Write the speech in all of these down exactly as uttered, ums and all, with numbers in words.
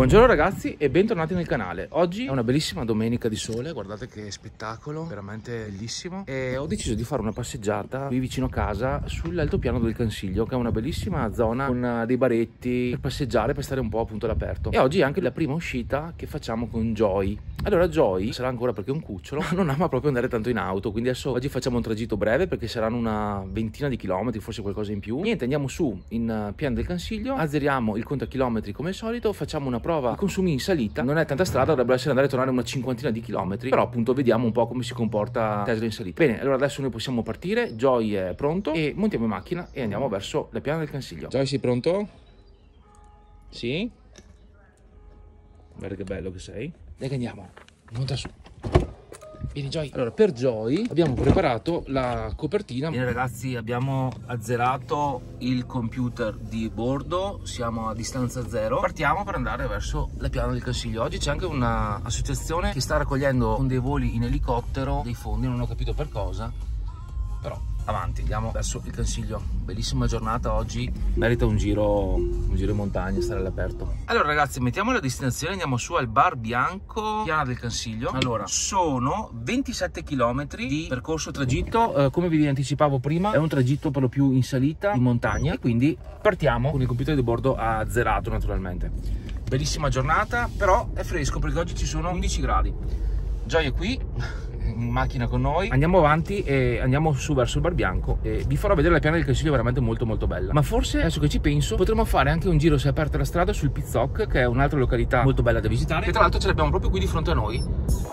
Buongiorno ragazzi e bentornati nel canale. Oggi è una bellissima domenica di sole, guardate che spettacolo, veramente bellissimo. E ho deciso di fare una passeggiata qui vicino a casa sull'altopiano del Cansiglio, che è una bellissima zona con dei baretti per passeggiare, per stare un po' appunto all'aperto. E oggi è anche la prima uscita che facciamo con Joy. Allora Joy, sarà ancora perché è un cucciolo, non ama proprio andare tanto in auto, quindi adesso oggi facciamo un tragitto breve perché saranno una ventina di chilometri, forse qualcosa in più. Niente, andiamo su in piano del Cansiglio, azzeriamo il conto a chilometri come al solito, facciamo una prova di consumi in salita. Non è tanta strada, dovrebbe essere andare e tornare una cinquantina di chilometri, però appunto vediamo un po' come si comporta Tesla in salita. Bene, allora adesso noi possiamo partire, Joy è pronto e montiamo in macchina e andiamo verso la piana del Cansiglio. Joy, sei pronto? Sì? Guarda che bello che sei. Dai che andiamo, monta su. Vieni Joy. Allora per Joy abbiamo preparato la copertina. Bene ragazzi, abbiamo azzerato il computer di bordo, siamo a distanza zero. Partiamo per andare verso la piana del Cansiglio. Oggi c'è anche un'associazione che sta raccogliendo con dei voli in elicottero dei fondi, non ho capito per cosa, però avanti, andiamo verso il Cansiglio. Bellissima giornata oggi, merita un giro un giro in montagna, stare all'aperto. Allora ragazzi, mettiamo la destinazione, andiamo su al Bar Bianco, piana del Cansiglio. Allora sono ventisette chilometri di percorso tragitto, eh, come vi anticipavo prima è un tragitto per lo più in salita, in montagna, e quindi partiamo con il computer di bordo azzerato naturalmente. Bellissima giornata, però è fresco perché oggi ci sono undici gradi. Joy è qui in macchina con noi, andiamo avanti e andiamo su verso il Bar Bianco e vi farò vedere la piana del Cansiglio, veramente molto molto bella. Ma forse adesso che ci penso potremmo fare anche un giro, se è aperta la strada, sul Pizzoc, che è un'altra località molto bella da visitare, e tra l'altro ce l'abbiamo proprio qui di fronte a noi.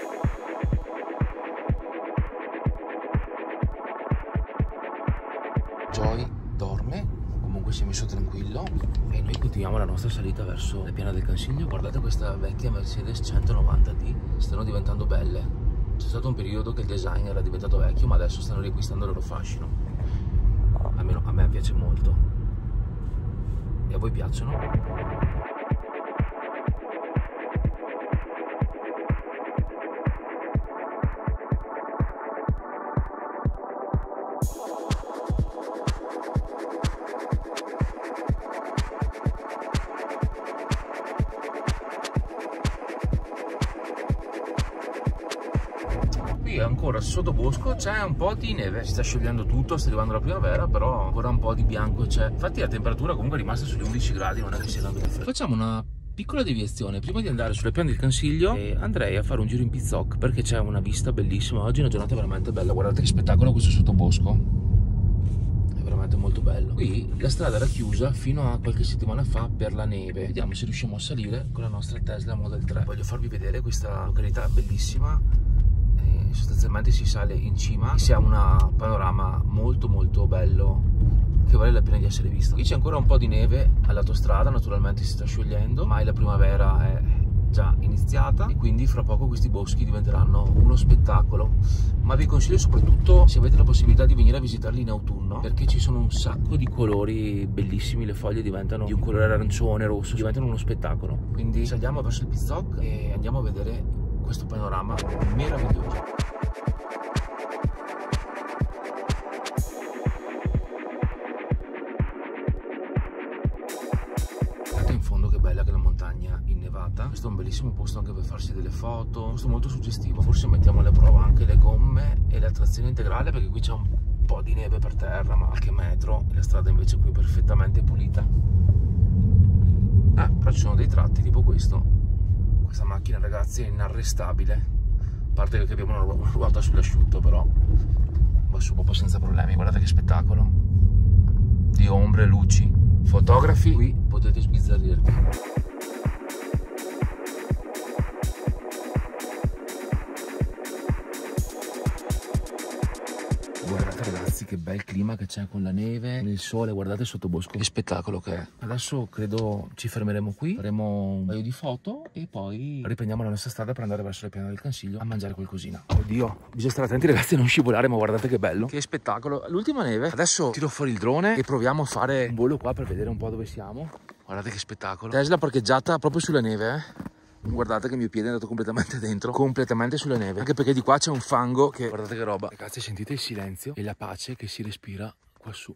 Joy dorme, comunque si è messo tranquillo e noi continuiamo la nostra salita verso la piana del Cansiglio. Guardate questa vecchia Mercedes centonovanta D, stanno diventando belle. C'è stato un periodo che il design era diventato vecchio, ma adesso stanno riacquistando il loro fascino. Almeno a me piace molto. E a voi piacciono? Qui ancora sotto bosco c'è un po' di neve, si sta sciogliendo tutto, sta arrivando la primavera, però ancora un po' di bianco c'è. Infatti la temperatura comunque è rimasta sugli undici gradi, non è che sia tanto più freddo. Facciamo una piccola deviazione, prima di andare sulle piane del Cansiglio e andrei a fare un giro in Pizzoc perché c'è una vista bellissima. Oggi è una giornata veramente bella, guardate che spettacolo questo sottobosco, è veramente molto bello. Qui la strada era chiusa fino a qualche settimana fa per la neve, vediamo se riusciamo a salire con la nostra Tesla Model tre. Voglio farvi vedere questa località bellissima. Sostanzialmente si sale in cima e si ha un panorama molto molto bello che vale la pena di essere visto. Qui c'è ancora un po' di neve all'autostrada, naturalmente si sta sciogliendo, ma la primavera è già iniziata e quindi fra poco questi boschi diventeranno uno spettacolo. Ma vi consiglio soprattutto, se avete la possibilità, di venire a visitarli in autunno, perché ci sono un sacco di colori bellissimi, le foglie diventano di un colore arancione, rosso, diventano uno spettacolo. Quindi saliamo verso il Pizzoc e andiamo a vedere questo panorama meraviglioso. Guardate in fondo che bella che la montagna innevata. Questo è un bellissimo posto anche per farsi delle foto, un posto molto suggestivo. Forse mettiamo alla prova anche le gomme e la trazione integrale, perché qui c'è un po' di neve per terra, ma qualche metro, e la strada invece qui è perfettamente pulita. Ah, però ci sono dei tratti tipo questo. Questa macchina ragazzi è inarrestabile, a parte che abbiamo una, una ruota sull'asciutto, però va su proprio senza problemi. Guardate che spettacolo di ombre e luci. Fotografi, qui potete sbizzarrirvi. Guardate ragazzi che bel clima che c'è con la neve, il sole, guardate il sottobosco, che spettacolo che è. Adesso credo ci fermeremo qui, faremo un paio di foto e poi riprendiamo la nostra strada per andare verso la piana del Cansiglio a mangiare qualcosina. Oddio, bisogna stare attenti ragazzi a non scivolare, ma guardate che bello, che spettacolo. L'ultima neve. Adesso tiro fuori il drone e proviamo a fare un volo qua per vedere un po' dove siamo. Guardate che spettacolo. Tesla parcheggiata proprio sulla neve, eh. Guardate che il mio piede è andato completamente dentro, completamente sulla neve, anche perché di qua c'è un fango che, guardate che roba. Ragazzi, sentite il silenzio e la pace che si respira qua su.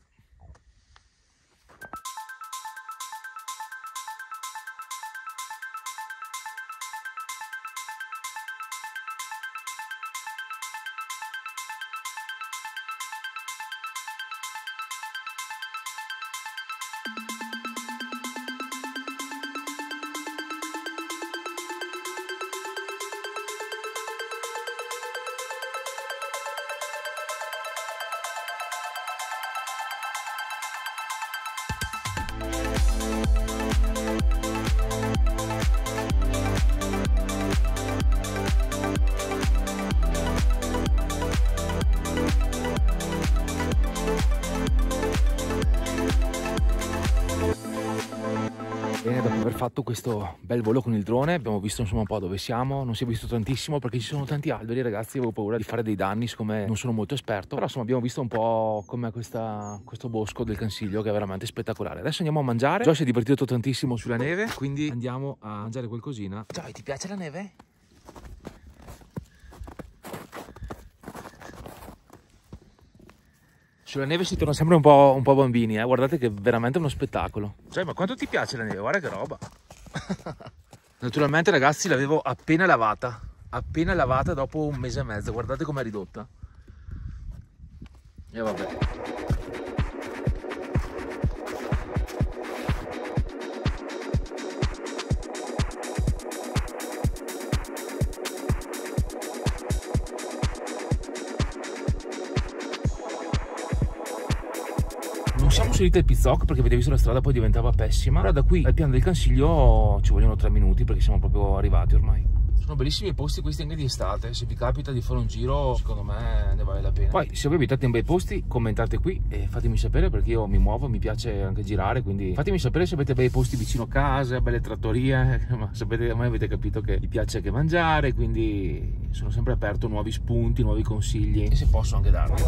fatto questo bel volo con il drone, abbiamo visto insomma un po' dove siamo, non si è visto tantissimo perché ci sono tanti alberi, ragazzi, avevo paura di fare dei danni siccome non sono molto esperto, però insomma abbiamo visto un po' com'è questa, questo bosco del Cansiglio che è veramente spettacolare. Adesso andiamo a mangiare, Joy si è divertito tantissimo sulla neve, quindi andiamo a mangiare qualcosina. Joy, ti piace la neve? Sulla neve si torna sempre un po', un po' bambini, eh? Guardate che è veramente uno spettacolo. Cioè, ma quanto ti piace la neve? Guarda che roba. Naturalmente, ragazzi, l'avevo appena lavata. Appena lavata dopo un mese e mezzo. Guardate com'è ridotta. E vabbè. Siamo saliti al Pizzoc perché avete visto la strada poi diventava pessima. Ora da qui al piano del Cansiglio ci vogliono tre minuti perché siamo proprio arrivati ormai. Sono bellissimi i posti questi anche di estate, se vi capita di fare un giro secondo me ne vale la pena. Poi se voi abitate in bei posti commentate qui e fatemi sapere perché io mi muovo, mi piace anche girare, quindi fatemi sapere se avete bei posti vicino a casa, belle trattorie, ma sapete, ormai avete capito che mi piace anche mangiare, quindi sono sempre aperto a nuovi spunti, nuovi consigli e se posso anche darli.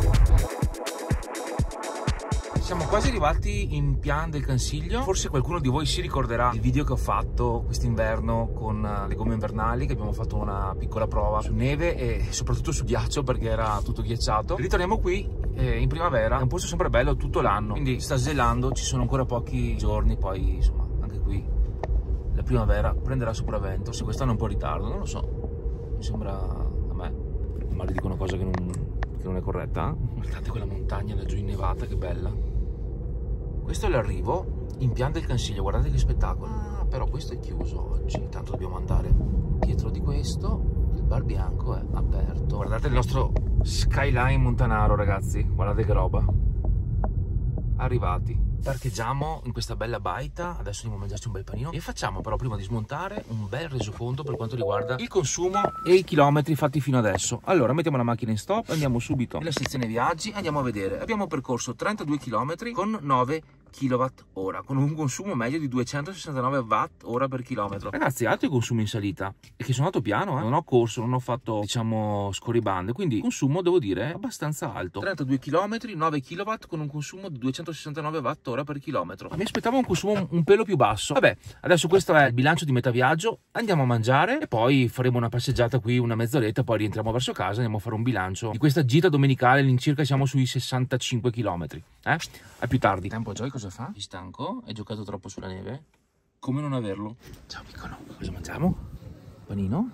Siamo quasi arrivati in Pian del Cansiglio. Forse qualcuno di voi si ricorderà il video che ho fatto quest'inverno con le gomme invernali, che abbiamo fatto una piccola prova su neve e soprattutto su ghiaccio perché era tutto ghiacciato. Ritorniamo qui eh, in primavera, è un posto sempre bello tutto l'anno, quindi sta sgelando, ci sono ancora pochi giorni, poi insomma anche qui la primavera prenderà sopravvento. Se quest'anno è un po' in ritardo, non lo so, mi sembra a me, ma dico una cosa che non, che non è corretta. Eh? Guardate quella montagna laggiù innevata, che bella. Questo è l'arrivo in Pian del Cansiglio, guardate che spettacolo. Ah, però questo è chiuso oggi, intanto dobbiamo andare dietro di questo, il bar bianco è aperto. Guardate il nostro skyline montanaro, ragazzi, guardate che roba. Arrivati. Parcheggiamo in questa bella baita, adesso andiamo a mangiarci un bel panino e facciamo però prima di smontare un bel resoconto per quanto riguarda il consumo e i chilometri fatti fino adesso. Allora mettiamo la macchina in stop, andiamo subito nella sezione viaggi, andiamo a vedere. Abbiamo percorso trentadue chilometri con nove kilowatt ora, con un consumo medio di duecentosessantanove watt ora per chilometro. Ragazzi, altri consumi in salita e che sono andato piano, eh? Non ho corso, non ho fatto diciamo scorribande, quindi consumo devo dire abbastanza alto. trentadue chilometri, nove kilowatt con un consumo di duecentosessantanove watt ora per chilometro. Mi aspettavo un consumo un, un pelo più basso. Vabbè, adesso questo è il bilancio di metà viaggio, andiamo a mangiare e poi faremo una passeggiata qui una mezz'oretta, poi rientriamo verso casa, andiamo a fare un bilancio di questa gita domenicale. All'incirca siamo sui sessantacinque chilometri. Eh? A più tardi. Tempo Joy cosa fa? Sei stanco? Hai giocato troppo sulla neve? Come non averlo? Ciao piccolo, cosa mangiamo? Panino?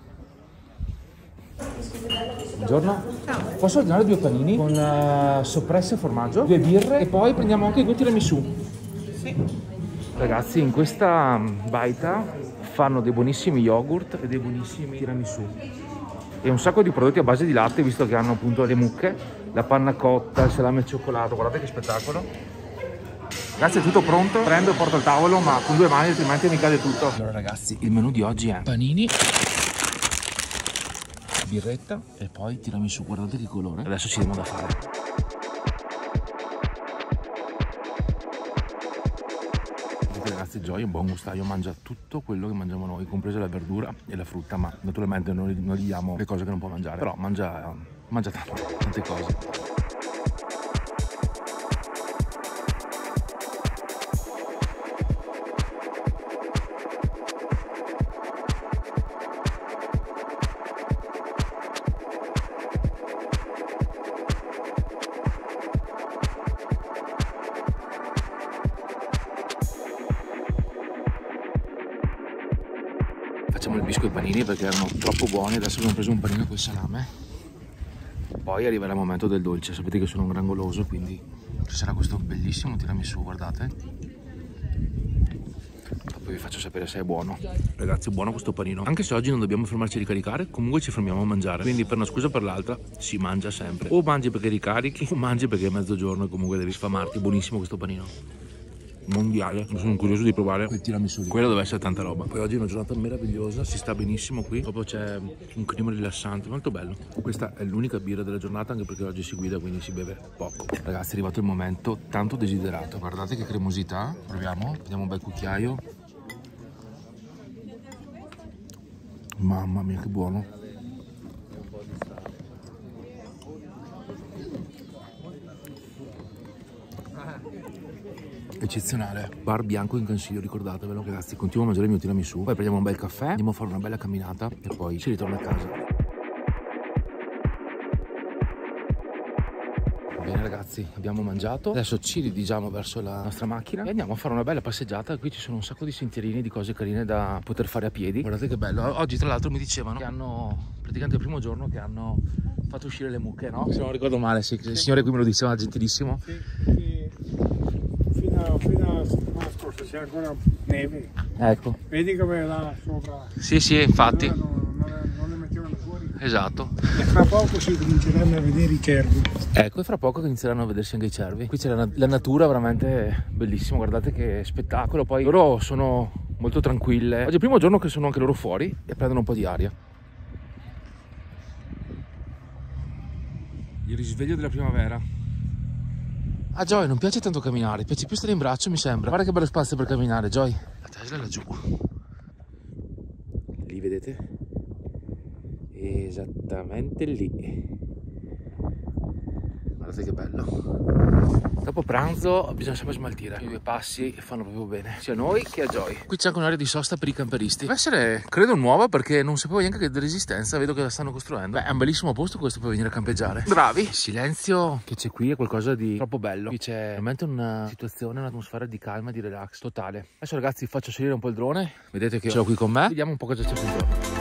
Buongiorno. Ciao. Posso ordinare due panini con uh, soppresse e formaggio, due birre e poi prendiamo anche due tiramisù. Sì. Ragazzi, in questa baita fanno dei buonissimi yogurt e dei buonissimi tiramisù e un sacco di prodotti a base di latte, visto che hanno appunto le mucche, la panna cotta, il salame al cioccolato. Guardate che spettacolo. Ragazzi, è tutto pronto, prendo e porto al tavolo, ma con due mani altrimenti mi cade tutto. Allora ragazzi, il menù di oggi è panini, birretta e poi tiramisù. Guardate che colore. Adesso ci diamo da fare. Ragazzi, Joy è un buon gustaio, mangia tutto quello che mangiamo noi, compreso la verdura e la frutta, ma naturalmente noi non gli diamo le cose che non può mangiare, però mangia, mangia tanto, tante cose. Facciamo il bisco e i panini perché erano troppo buoni, adesso abbiamo preso un panino col salame. Poi arriverà il momento del dolce, sapete che sono un gran goloso, quindi ci sarà questo bellissimo tiramisù, guardate. Dopo vi faccio sapere se è buono. Ragazzi, è buono questo panino. Anche se oggi non dobbiamo fermarci a ricaricare, comunque ci fermiamo a mangiare. Quindi per una scusa o per l'altra si mangia sempre. O mangi perché ricarichi, o mangi perché è mezzogiorno e comunque devi sfamarti. Buonissimo questo panino. Mondiale, sono curioso di provare quel tiramisù. Quello deve essere tanta roba. Poi oggi è una giornata meravigliosa, si sta benissimo qui, proprio c'è un clima rilassante, molto bello. Questa è l'unica birra della giornata, anche perché oggi si guida, quindi si beve poco. Ragazzi, è arrivato il momento tanto desiderato. Guardate che cremosità. Proviamo, prendiamo un bel cucchiaio. Mamma mia che buono. Eccezionale. Bar bianco in Consiglio, ricordatevelo ragazzi. Continuo a mangiare il mio tiramisù, poi prendiamo un bel caffè, andiamo a fare una bella camminata e poi ci ritorna a casa. Bene ragazzi, abbiamo mangiato, adesso ci dirigiamo verso la nostra macchina e andiamo a fare una bella passeggiata. Qui ci sono un sacco di sentierini, di cose carine da poter fare a piedi. Guardate che bello. Oggi tra l'altro mi dicevano che hanno, praticamente il primo giorno che hanno fatto uscire le mucche, no? Se non ricordo male, sì, il signore qui me lo diceva, gentilissimo. Sì, sì. Fino, a, fino a settimana scorsa c'è ancora neve. Ecco. Vedi come là sopra. Sì, sì, infatti. Non, non, non le mettevano fuori. Esatto. E fra poco si cominceranno a vedere i cervi. Ecco, e fra poco inizieranno a vedersi anche i cervi. Qui c'è la, la natura veramente bellissima, guardate che spettacolo. Poi loro sono molto tranquille. Oggi è il primo giorno che sono anche loro fuori e prendono un po' di aria. Il risveglio della primavera. A Joy non piace tanto camminare, piace più stare in braccio mi sembra. Guarda che bello spazio per camminare, Joy. La Tesla è laggiù. Lì vedete? Esattamente lì. Guardate che bello. Dopo pranzo bisogna sempre smaltire. I due passi fanno proprio bene, sia a noi che a Joy. Qui c'è anche un'area di sosta per i camperisti. Deve essere, credo, nuova perché non sapevo neanche che di Resistenza. Vedo che la stanno costruendo. Beh, è un bellissimo posto questo per venire a campeggiare. Bravi. Il silenzio che c'è qui è qualcosa di troppo bello. Qui c'è veramente una situazione, un'atmosfera di calma e di relax totale. Adesso ragazzi faccio salire un po' il drone. Vedete che ce l'ho qui con me. Vediamo un po' cosa c'è sul drone.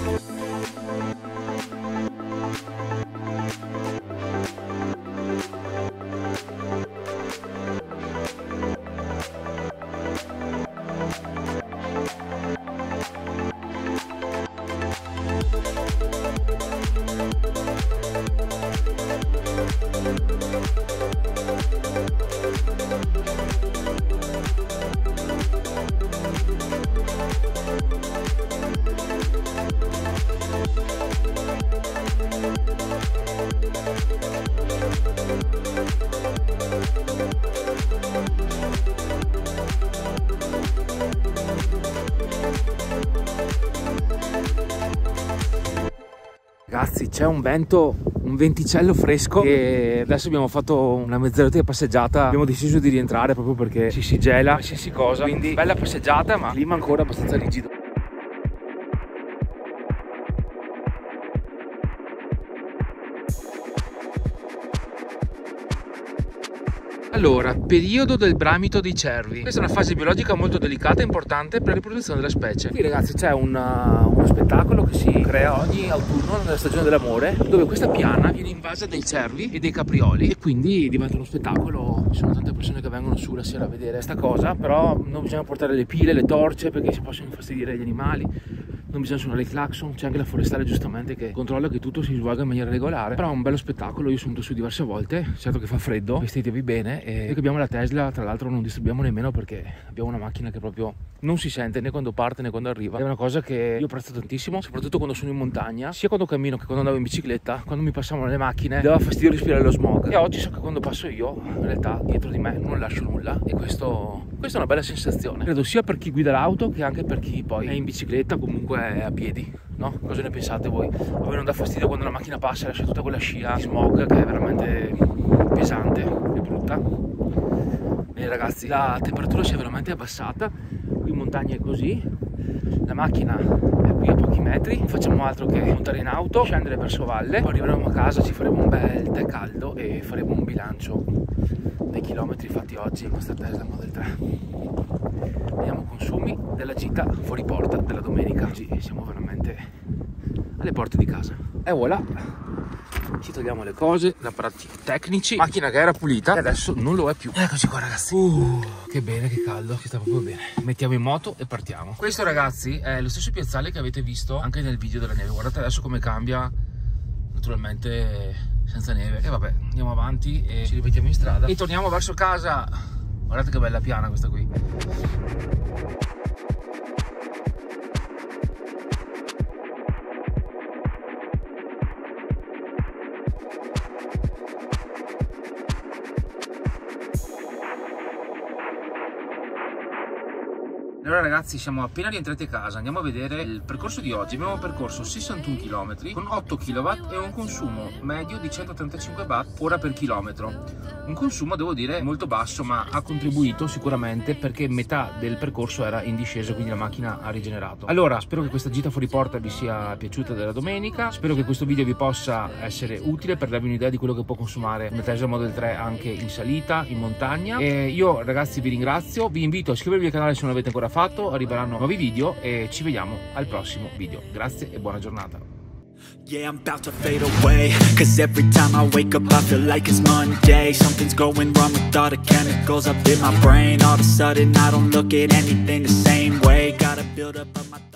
Ragazzi, c'è un vento, un venticello fresco e adesso abbiamo fatto una mezz'oretta di passeggiata. Abbiamo deciso di rientrare proprio perché ci si gela, qualsiasi cosa. Quindi bella passeggiata, ma clima ancora abbastanza rigido. Allora, periodo del bramito dei cervi. Questa è una fase biologica molto delicata e importante per la riproduzione della specie. Qui ragazzi c'è un, uh, uno spettacolo che si crea ogni autunno nella stagione dell'amore, dove questa piana viene invasa dai cervi e dai caprioli e quindi diventa uno spettacolo. Ci sono tante persone che vengono su la sera a vedere questa cosa, però non bisogna portare le pile, le torce perché si possono infastidire gli animali. Non bisogna suonare il clacson, c'è anche la forestale giustamente che controlla che tutto si svolga in maniera regolare. Però è un bello spettacolo, io sono andato su diverse volte, certo che fa freddo, vestitevi bene. E che abbiamo la Tesla, tra l'altro non disturbiamo nemmeno perché abbiamo una macchina che proprio non si sente né quando parte né quando arriva. È una cosa che io apprezzo tantissimo, soprattutto quando sono in montagna, sia quando cammino che quando andavo in bicicletta. Quando mi passavano le macchine dava fastidio respirare lo smog, e oggi so che quando passo io in realtà dietro di me non lascio nulla, e questo, questa è una bella sensazione, credo sia per chi guida l'auto che anche per chi poi è in bicicletta o comunque è a piedi, no? Cosa ne pensate voi? A voi non dà fastidio quando la macchina passa e lascia tutta quella scia di smog che è veramente pesante e brutta? Bene ragazzi, la temperatura si è veramente abbassata, qui in montagna è così, la macchina è qui a pochi metri, non facciamo altro che montare in auto, scendere verso valle, poi arriveremo a casa, ci faremo un bel tè caldo e faremo un bilancio dei chilometri fatti oggi in questa Tesla Model tre. Vediamo consumi della gita fuori porta della domenica. Oggi siamo veramente alle porte di casa. E voilà, ci togliamo le cose, gli apparati tecnici, macchina che era pulita e adesso non lo è più. Eccoci qua ragazzi. Uh, che bene, che caldo, ci sta proprio bene. Mettiamo in moto e partiamo. Questo ragazzi è lo stesso piazzale che avete visto anche nel video della neve. Guardate adesso come cambia, naturalmente senza neve. E vabbè, andiamo avanti e ci rimettiamo in strada e torniamo verso casa. Guardate che bella piana questa qui. Allora ragazzi, siamo appena rientrati a casa, andiamo a vedere il percorso di oggi. Abbiamo percorso sessantuno chilometri con otto chilowatt e un consumo medio di centotrentacinque watt ora per chilometro. Un consumo, devo dire, molto basso, ma ha contribuito sicuramente perché metà del percorso era in discesa, quindi la macchina ha rigenerato. Allora, spero che questa gita fuori porta vi sia piaciuta della domenica, spero che questo video vi possa essere utile per darvi un'idea di quello che può consumare una Tesla Model tre anche in salita, in montagna. E io ragazzi vi ringrazio, vi invito a iscrivervi al canale se non l'avete ancora fatto, arriveranno nuovi video e ci vediamo al prossimo video. Grazie e buona giornata. Yeah, I'm about to fade away, cause every time I wake up I feel like it's Monday. Something's going wrong with all the chemicals up in my brain. All of a sudden I don't look at anything the same way. Gotta build up of my